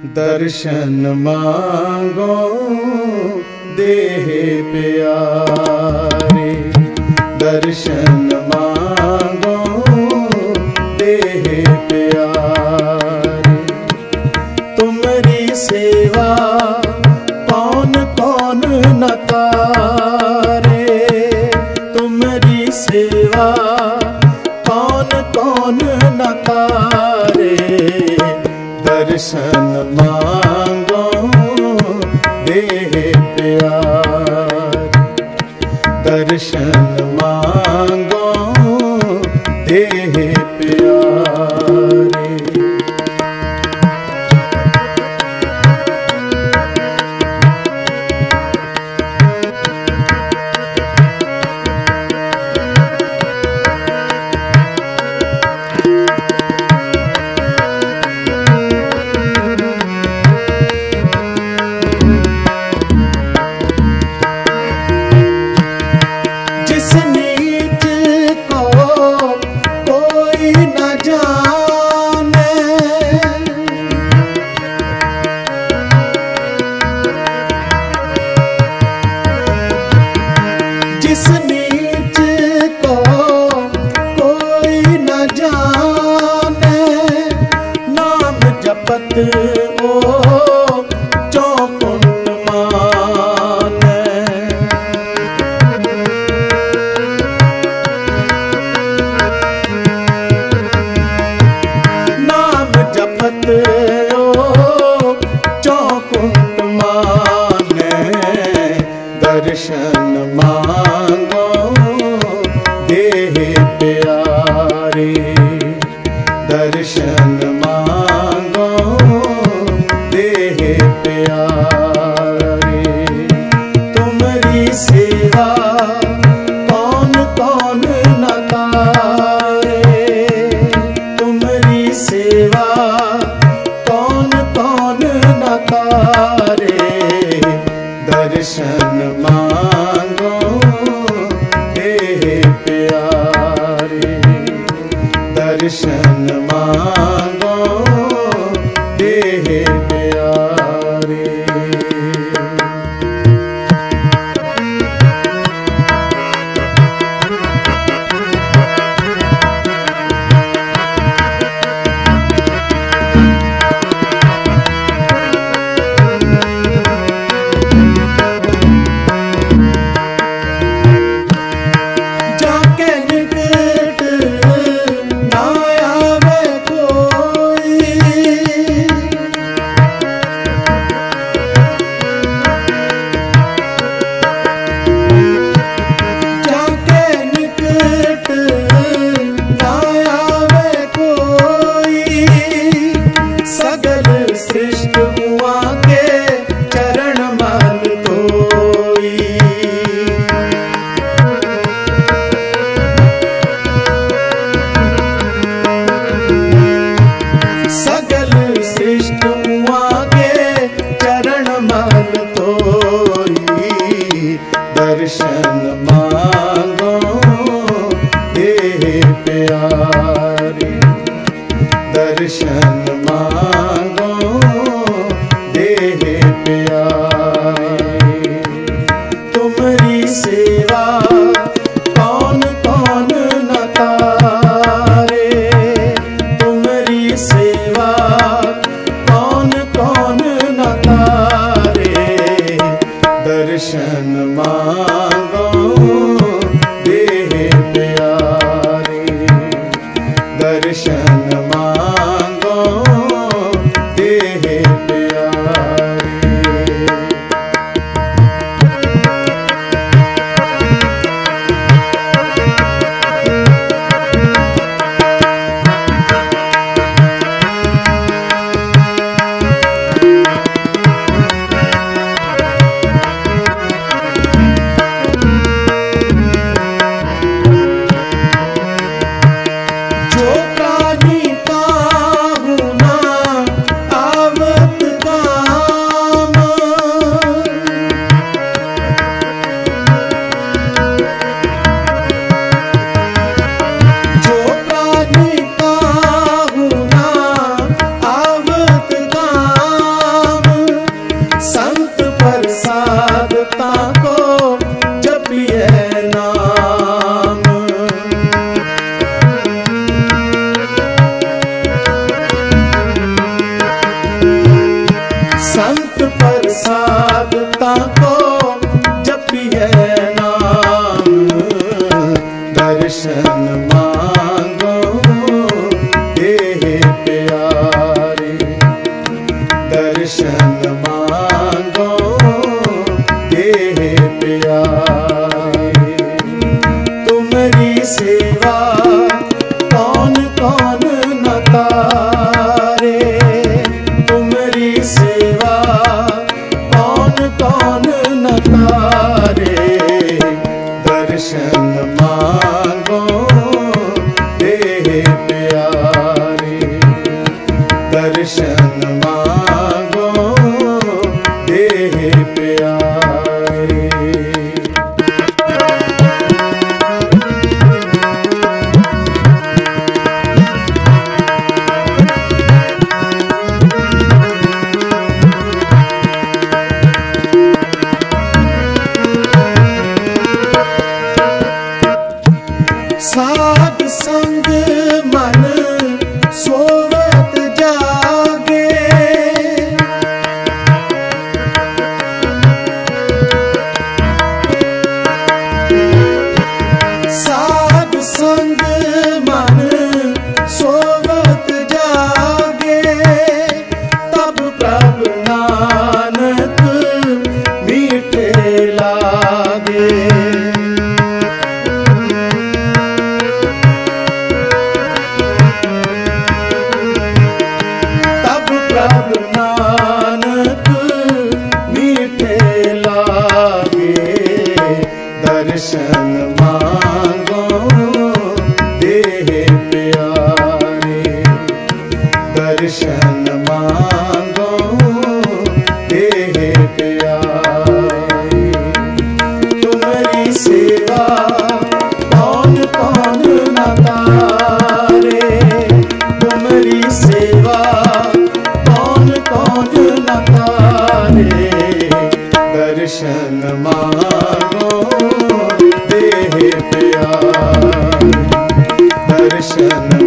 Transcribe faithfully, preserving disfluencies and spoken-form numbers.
दर्शन मांगो देह प्यारे, दर्शन मांगो देह प्यारे। तुम्हारी सेवा कौन कौन न तारे, तुम्हारी सेवा कौन कौन न तारे। दर्शन मांगो देह प्यारे, दर्शन मांगो देह प्यारे। जिस नीच को कोई न जाने, नाम जपत ओ चौकुंठ माने। नाम जपत ओ चौकुंठ माने। दर्शन मांगो देह प्यारे, दर्शन मांगो देह प्यारे। तुम्हारी सेवा कौन कौन न तारे, तुम्हारी सेवा कौन कौन न तारे। दर्शन मांगो देह प्यारे, दर्शन मांगो देह प्यारे। दर्शन मांगो देह प्यारे, दर्शन मांगो देह प्यारे। तुम्हारी सेवा कौन कौन न तारे, तुम्हारी सेवा कौन कौन न तारे। दर्शन मांगो देह प्यारे, दर्शन मांगो देह प्यारे। लागे। तब प्रभु नानक मीठे लागे। दर्शन मांगो देह प्यारे। दर्शन मांगो देह प्यारे। तुम्हारी सेवा कौन कौन न तारे। तुम्हारी सेवा कौन कौन न तारे। दर्शन मांगो देह प्यारे। दर्शन